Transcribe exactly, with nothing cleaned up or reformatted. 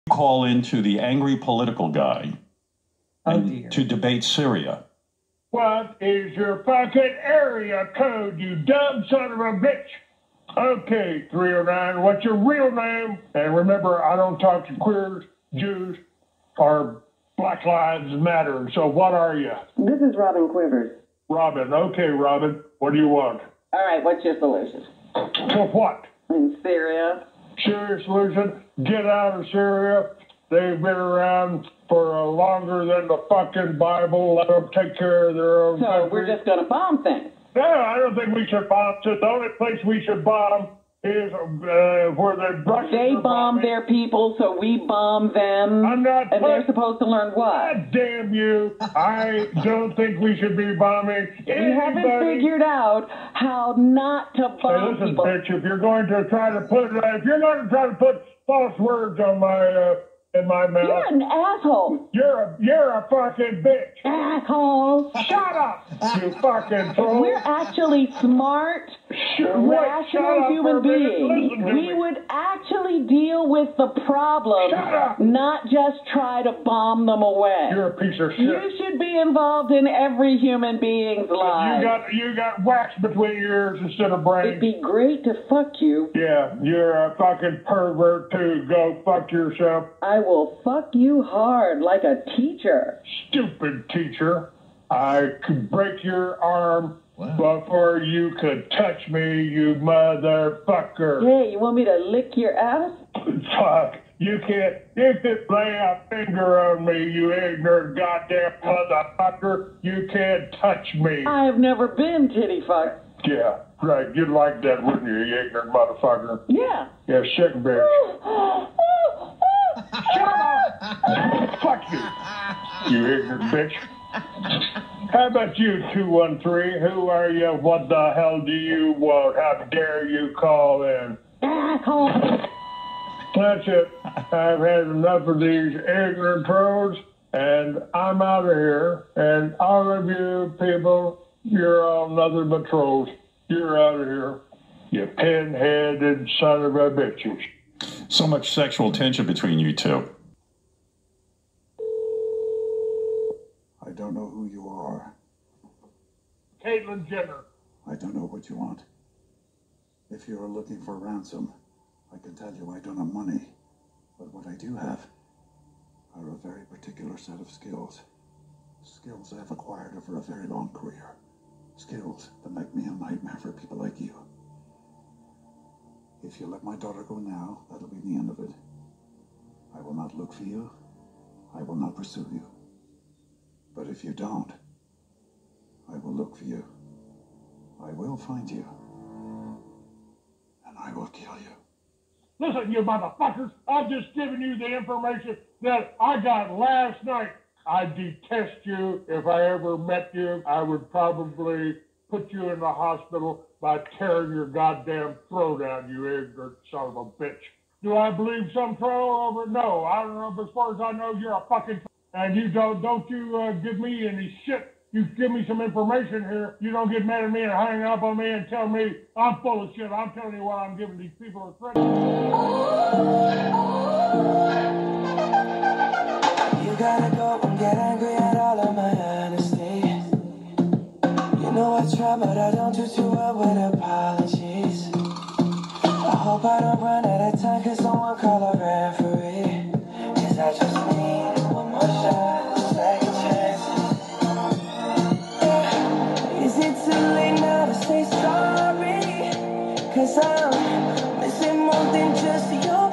Call into the angry political guy oh, and dear. to debate Syria. What is your fucking area code, you dumb son of a bitch? Okay, three oh nine, what's your real name? And remember, I don't talk to queers, Jews, or Black Lives Matter. So what are you? This is Robin Quivers. Robin, okay, Robin, what do you want? All right, what's your solution? To what? In Syria. Syria solution? Get out of Syria. They've been around for uh, longer than the fucking Bible. Let them take care of their own So country. we're just going to bomb things? No, I don't think we should bomb. The only place we should bomb is uh, where the Russians They are bomb bombing. their people, so we bomb them. I'm not. And they're supposed to learn what? God damn you! I don't think we should be bombing anybody. We haven't figured out how not to Hey, bomb listen, people. bitch. If you're going to try to put, uh, if you're going to try to put false words on my uh, in my mouth, You're an asshole. you're a you're a fucking bitch. Asshole. Shut up, you fucking troll. We're actually smart, Shut- wait, shut rational up human for a minute. beings. Listen to We me. would actually deal with the problem, Shut up. not just try to bomb them away. You're a piece of shit. You should be involved in every human being's life. You got you got wax between your ears instead of It'd brains. be great to fuck you. Yeah, you're a fucking pervert too. Go fuck yourself. I will fuck you hard like a teacher. Stupid teacher. I could break your arm before you could touch me, you motherfucker. Hey, you want me to lick your ass? Fuck. You can't, you can lay a finger on me, you ignorant goddamn motherfucker. You can't touch me. I have never been titty fucked. Yeah, right. You'd like that, wouldn't you, you ignorant motherfucker? Yeah. Yeah, sick bitch. Shut up! Fuck you, you ignorant bitch. How about you, two one three? Who are you? What the hell do you want? How dare you call in? Asshole. That's it. I've had enough of these ignorant trolls, and I'm out of here. And all of you people, you're all nothing but trolls. You're out of here. You pin-headed son of a bitches. So much sexual tension between you two. I don't know who you are. Caitlyn Jenner. I don't know what you want. If you're looking for ransom, I can tell you I don't have money. But what I do have are a very particular set of skills. Skills I've acquired over a very long career. Skills that make me a nightmare for people like you. If you let my daughter go now, that'll be the end of it. I will not look for you. I will not pursue you. But if you don't, I will look for you. I will find you. And I will kill you. Listen, you motherfuckers, I've just given you the information that I got last night. I detest you. If I ever met you, I would probably put you in the hospital by tearing your goddamn throat out, you ignorant son of a bitch. Do I believe some troll over? No, I don't know. But as far as I know, you're a fucking... And you don't, don't you uh, give me any shit. You give me some information here. You don't get mad at me and hang up on me and tell me I'm full of shit. I'm telling you what I'm giving these people a threat. You gotta go and get angry at all of my honesty. You know I try, but I don't do too well with apologies. I hope I don't run out of time, cause someone call a referee. Cause I just need one more shot, second chance. Yeah. Is it too late now to say sorry? Cause I'm missing more than just your